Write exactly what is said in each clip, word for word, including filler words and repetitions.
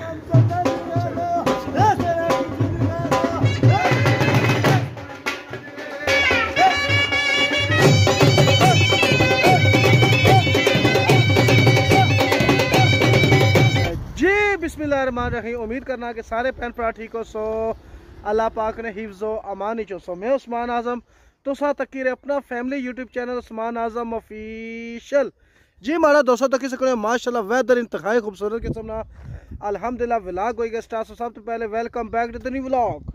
बिस्मिल्लाहिर्रहमानिर्रहीम। उम्मीद करना कि सारे भैन भरा ठीक हो। सो अल्लाह पाक ने हिफ्ज़ो अमान ही चो। सो मैं उस्मान आज़म तो सा तकी रे अपना family YouTube channel Usman Azam official जी मारा दोस्तों तकी सकते माशाल्लाह वेदर इंतहाई खूबसूरत किस्म ना अल्हम्दुलिल्लाह व्लॉग होई गया स्टार्ट। सब तो पहले welcome back to the new vlog.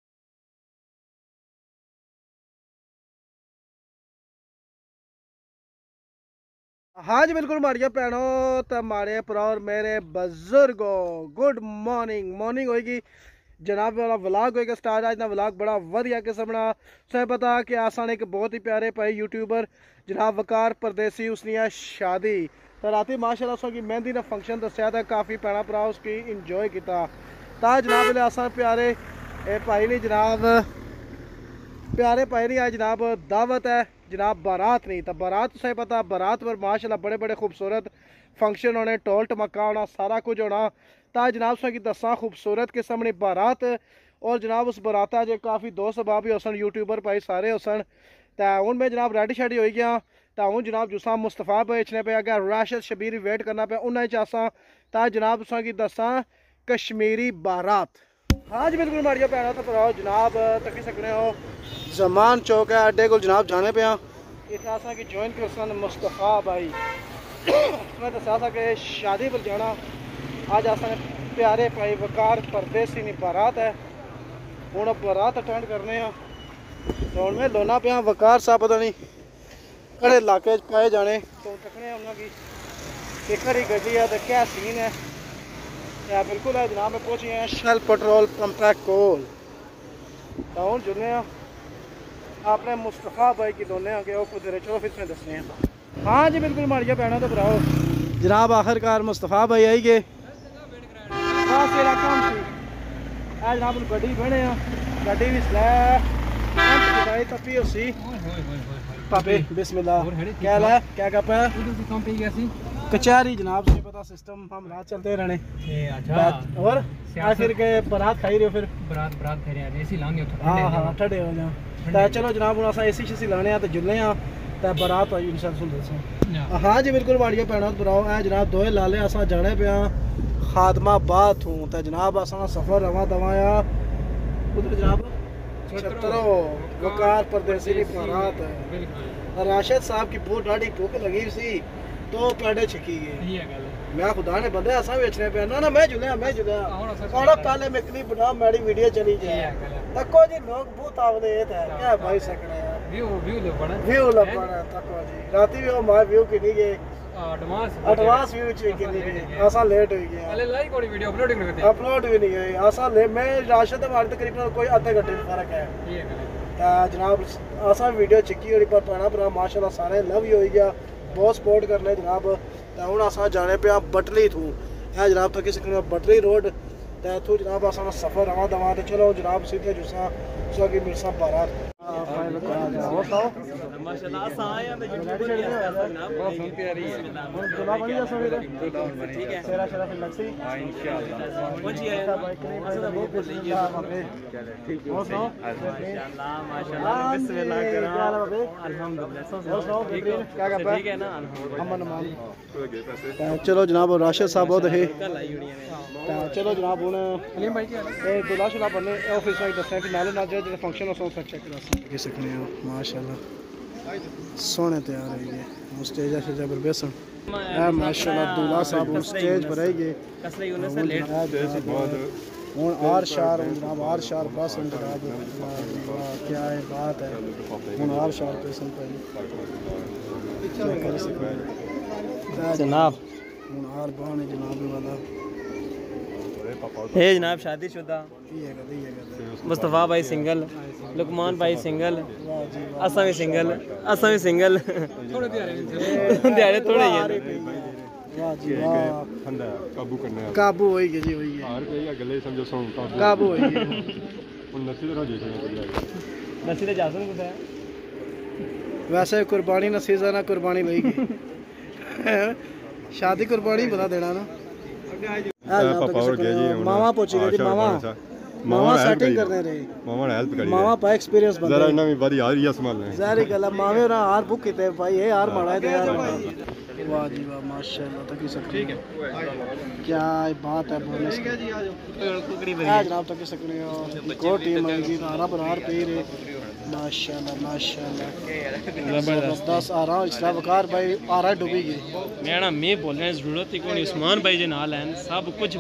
हाँ जी बिल्कुल माड़िया भैनों तो माड़े भरा और मेरे बुजुर्गो गुड मॉर्निंग मॉर्निंग होएगी जनाब वाला व्लॉग होएगा स्टार्ट। आज ना व्लॉग बड़ा वधिया किस्म ना सब पता कि आसान एक बहुत ही प्यारे भाई यूट्यूबर जनाब वकार परदेसी उसने शादी तो राती माशाल्लाह उसकी मेहंदी ने फंक्शन दसिया था काफ़ी भैन भरा उसकी इंजॉय किया ता जनाब आसान प्यारे ए भाई ने जनाब प्यारे भाई नहीं आज जनाब दावत है जनाब बारात नहीं तो बारात से पता बारात पर माशाल्लाह बड़े बड़े खूबसूरत फंक्शन होने टोल टमका होना सारा कुछ होना ता जनाब उसकी दसा खूबसूरत के सामने बारात और जनाब उस बारात जो काफ़ी दोस्त सबाब भी होसन यूट्यूबर भाई सारे होसन तो हूँ मैं जनाब रेडी शेडी हो गया तो हूँ जनाब जुसा मुस्तफा बेचने पे अगर राशिद शबीर वेट करना पे उन्हें चासा ता जनाब उसकी दसा कश्मीरी बारात। हाँ जी बिल्कुल माड़िया भैन तो भराओ जनाब तकी सकने हो जमान चौक है अड्डे को जनाब जाने पे इतना असा कि ज्वाइन कर मुस्तफा भाई मैं दसा सा कि शादी पर जाना आज असा प्यारे भाई वकार परदेसी नी बारात है हूँ बारात अटेंड करने तो हूँ मैं लोना पे वकार साहब पता नहीं कड़े इलाके पाए जाने तो तकने उन्होंने की खड़ी गड्डी है तो क्या सीन है या बिल्कुल है जनाब में पहुँचे हैं शेल पेट्रोल पंप कोल तो हूँ जुड़ने आपने मुस्तफा भाई की दोने आगे वो खुद चलो फिर में दसने हैं। हाँ जी बिल्कुल माड़िया भैन तो भराओ जनाब आखिरकार मुस्तफा भाई आई गए जनाब गड्डी बने गड्डी भी सलै तपी उसी पापे बिस्मिल्लाह क्या ला क्या कप है कचहरी जनाब से पता सिस्टम हम रात चलते रहने अच्छा और फिर के बारात खाई रहे हो फिर बारात बारात खाई रहे एसी लांगे हाँ हाँ ठंडे हो जाओ तो चलो जनाब हूँ अस एसी शेसी लाने तो जुलने तो बारात आई इंशाल्लाह। हाँ जी बिल्कुल माड़िया भैन बुराओ है जनाब दोए लाले असा जाने पे खादमाबाद हूँ तो जनाब असा सफ़र रवा दवा उधर जनाब छत्तरो वकार परदेसी की बारात है राशिद साहब की बहुत डाढ़ी भूख लगी सी तो पेड़े छिकी गए मैं खुदा ने बंदे असा बेचने पे ना ना मैं जुलिया मैं जुलिया और पहले मैं क्लिप बना मेरी वीडियो चली जाए तको जी लोग बहुत आवले थे क्या भाई सकने व्यू व्यू लो पड़ा व्यू लो पड़ा तको जी राती भी मार व्यू की नहीं गए एडवांस एडवांस व्यू चाहिए कि नहीं आसा लेट हो गया पहले लाइक और वीडियो अपलोड नहीं करते अपलोड भी नहीं गई आसा ले मैं राशिद हमारे तकरीबन कोई आधे घंटे का फर्क है ठीक है जनाब आसा वीडियो चिक्की और पर पाना पर माशाल्लाह सारे लव ही हो गया बहुत सपोर्ट करने जनाब तो हूँ अस जाने पे बटली थू है जनाब तक सकने बटली रोड तो इतों जनाब अस सफ़र रवा दवा तो चलो जनाब सीधे जुसा की मिर्सा बारात चलो जनाब राशिद साहब बहुत है चलो जनाब हूँ दुला शुला बने ऑफिस में दस नाले ना जो फंक्शन हो सब चेक कर सकते हैं माशाल्लाह सोने तैयार है ये स्टेज स्टेज पर बेसन माशाल्लाह दूल्हा साहब स्टेज पर आई गए हूँ आर शार जनाब आर शार बस जनाब क्या है बात है हूँ आर शार पेशन पर जनाब हूँ आर बान जनाब वाला हे जनाब शादीशुदा मुस्तफा भाई सिंगल लुकमान भाई सिंगल असा भी सिंगल असा भी सिंगल थोड़े दिहाड़े थोड़े वाह जी वाह काबू करने काबू होई गई जी होई गई गले समझो सो काबू होई गई उन नसीब ना जे नसीब जा सुन कुछ है वैसे कुर्बानी नसीब ना कुर्बानी लई गई शादी कुर्बानी बता देना ना पापा और गए जी मामा पहुंची गई मामा मामा सेटिंग करने रहे मामा ने हेल्प करी मामा पा एक्सपीरियंस बंदा जरा इना भी बड़ी आ रही है संभालने जारी गल मामे ना हार बुक कीते भाई ये हार मारा है यार वाह जी वाह माशाल्लाह तक सब ठीक है क्या बात है बोनस ठीक है जी आ जाओ कुकड़ी बढ़िया जनाब तक सकने हो को टीम आएगी तारा बरार पे रे माशाल्लाह माशाल्लाह जबरदस्त आ रहा है वकार भाई आ रहा डूबी गई मैं ना मैं बोलने की जरूरत ही कोई उस्मान भाई जे नाल हैं सब कुछ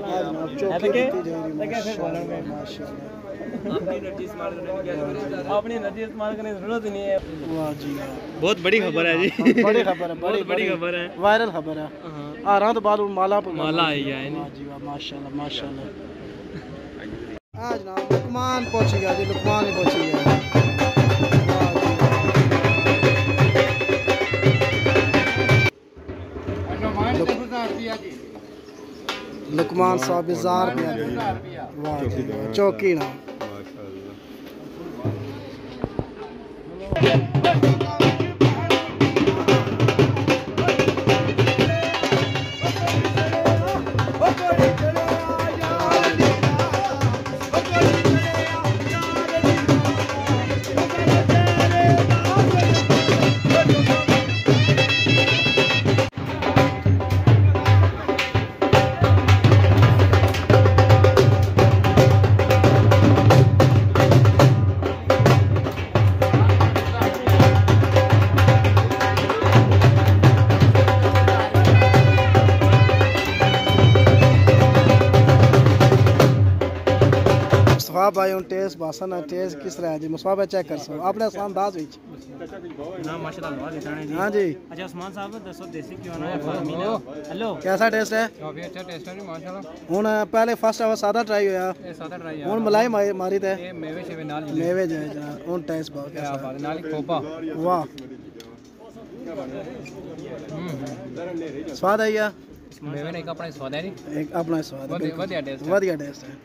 माशाल्लाह अपनी एनर्जी इस्तेमाल करने की अपनी एनर्जी इस्तेमाल करने की जरूरत ही नहीं है वाह जी बहुत बड़ी खबर है जी बड़ी खबर है बड़ी बड़ी खबर है वायरल खबर है आ रहा तो बाद माला माला आई है वाह जी वाह माशाल्लाह माशाल्लाह आज ना लुकमान पहुंच गया जी लुकमान ही पहुंच गया लुकमान साहब हजार रुपया चौकी ना मुस्तफा भाई उन टेस्ट बासन है टेस्ट किस तरह है जी मुस्तफा भाई चेक कर सो अपने अंदाज विच ना माशाल्लाह बहुत अच्छा है जी हां जी अच्छा उस्मान साहब दसो देसी क्यों ना है हेलो कैसा टेस्ट है काफी अच्छा टेस्ट है जी माशाल्लाह हुन पहले फर्स्ट आवर सादा ट्राई होया ये सादा ट्राई है हुन मलाई मारी ते ये मेवे शेवे नाल जी मेवे जाए जनाब हुन टेस्ट बहुत कैसा बात नाल खोपा वाह स्वाद आया मेवे ने एक अपना स्वाद है जी एक अपना स्वाद बढ़िया टेस्ट बढ़िया टेस्ट है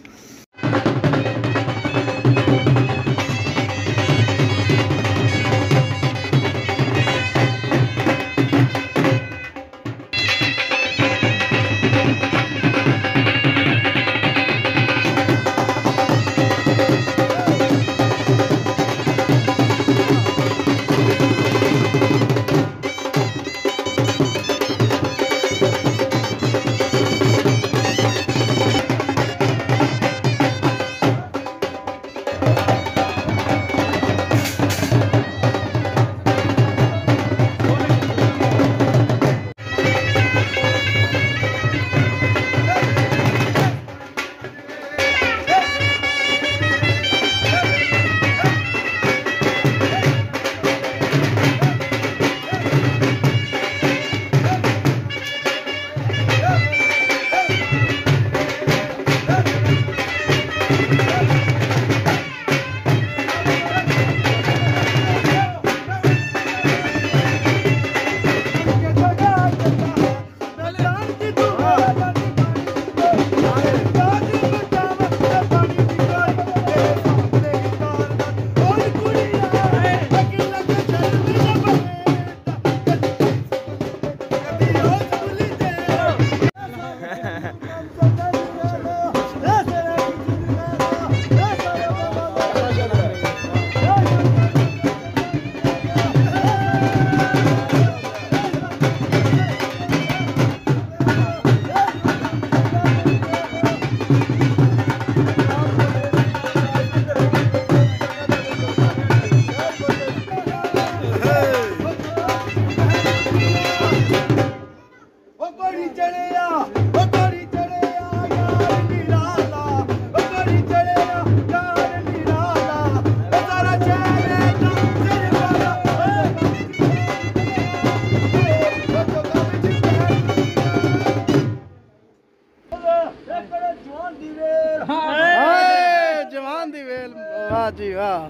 वाह जी वाह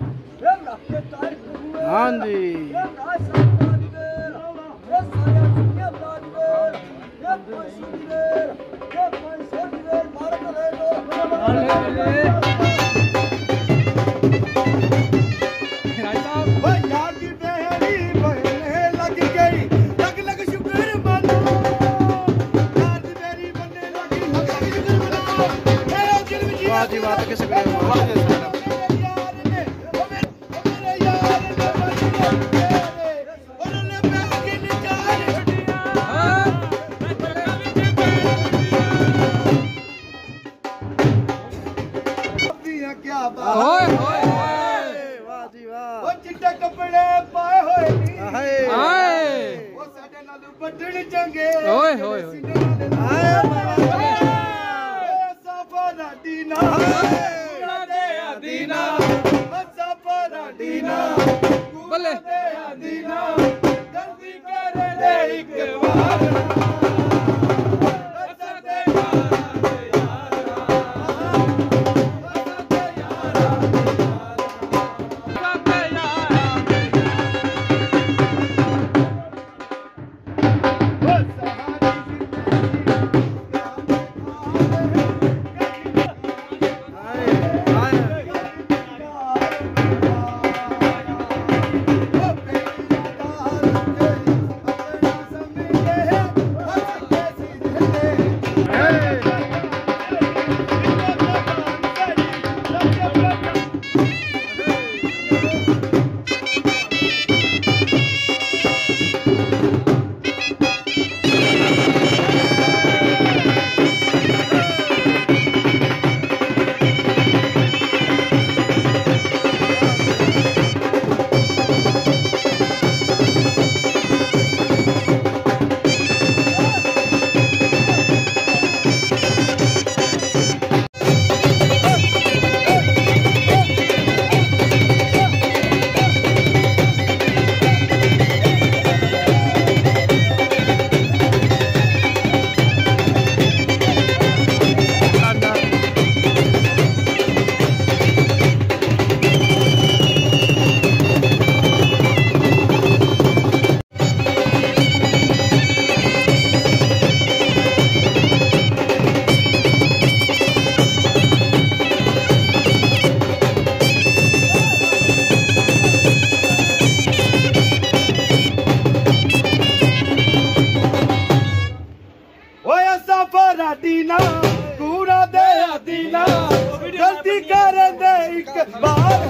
हाँ जी वाह जी वाह, तो किसी को चिट्टे कपड़े पाए होए नी हाय वो साडे नाल बटन चंगे ओए होए हाय सफरा दीना दे दीना सफरा दीना बल्ले दे दीना गलती करे दे एक बार दीना कूड़ा दे दीना गलती कर दे एक बार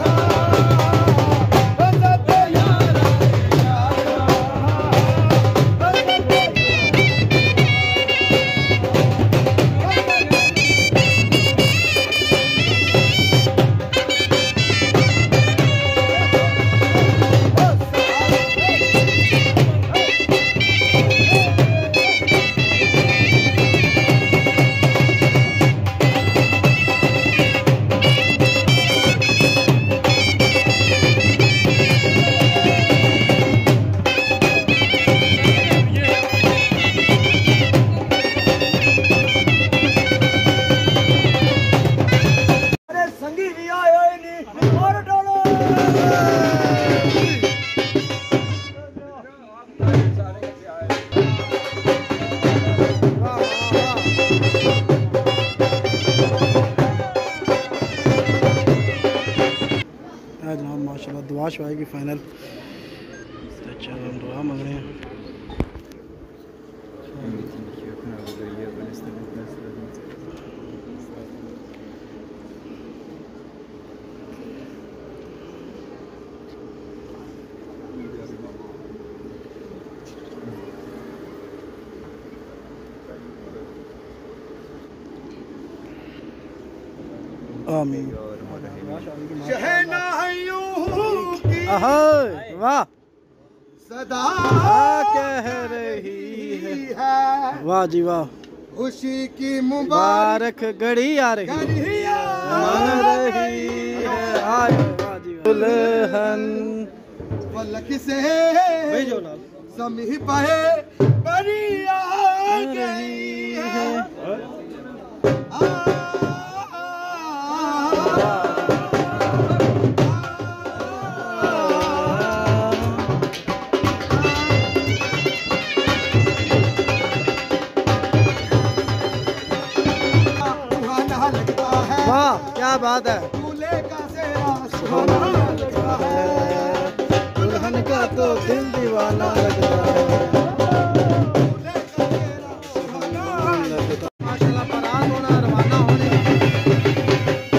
जनाब माशाल्लाह दुआ शुआई की फाइनल चलो हम दुआ मांग रहे हैं। आमीन। वाह सदा कह रही है वाह जी वाह खुशी की मुबारक घड़ी आ रही आ रही है आए वाह जी दुल्हन पलक से समी पाए बड़ी आ गई है क्या बात है दूल्हे का सेहरा सुहाना लगता है दुल्हन का तो दिल दीवाना लगता है दूल्हे का सेहरा सुहाना माशाल्लाह बारात होना रवाना होने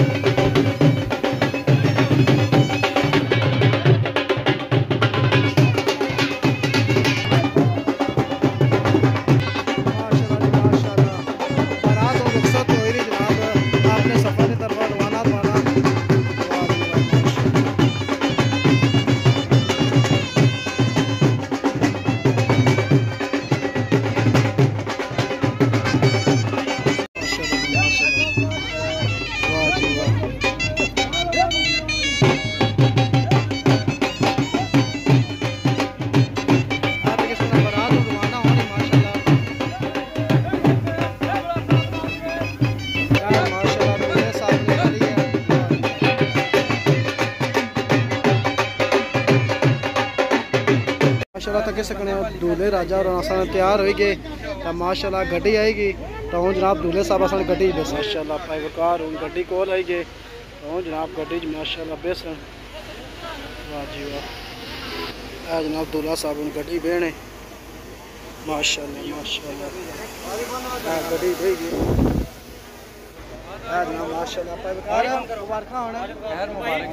के सकने दूल्हे राजा और असां तैयार हो गए तो माशाल्लाह गड्डी आएगी तो हूँ जनाब दूल्हे साहब असां गड्डी बेस माशाल्लाह पैवकार हूँ गड्डी कोल आई गए तो हूँ जनाब गड्डी माशाल्लाह बेसन वाह जी वाह है जनाब दूल्हा साहब हूँ गड्डी बेने माशाल्लाह माशाल्लाह गड्डी देगी है जनाब माशाल्लाह पैवकार मुबारक होना खैर मुबारक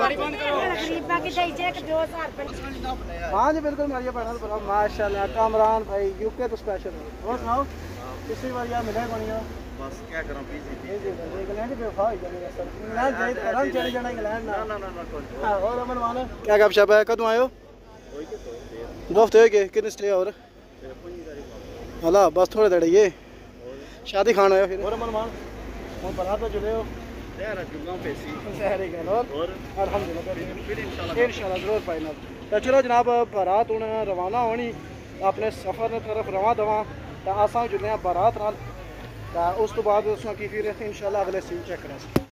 हाँ जी बिल्कुल मारिया पैनल पर माशाल्लाह कामरान भाई यूके तो स्पेशल है और सुनाओ पिछली बार यार मिले बनिया बस क्या करूं पीसी पीसी इंग्लैंड पे फाड़ जाएगा सर इंग्लैंड जाए आराम चले जाना इंग्लैंड ना ना ना हां और अमन मान क्या गपशप है कदों आयो दो हफ्ते हो गए कितने स्टे और हला बस थोड़े देर ये शादी खाना आयो फिर और अमन मान और बारात में जुड़े हो यार जुड़ना पैसी सही गल और अल्हम्दुलिल्लाह फिर इंशाल्लाह इंशाल्लाह जरूर फाइनल तो चलो जनाब बारात हूँ रवाना होनी अपने सफ़र की तरफ रवा दवा तो असा जुड़े बारात नाल तो उस तो बाद उसमें की फिर इंशाल्लाह अगले सीन चेक करें।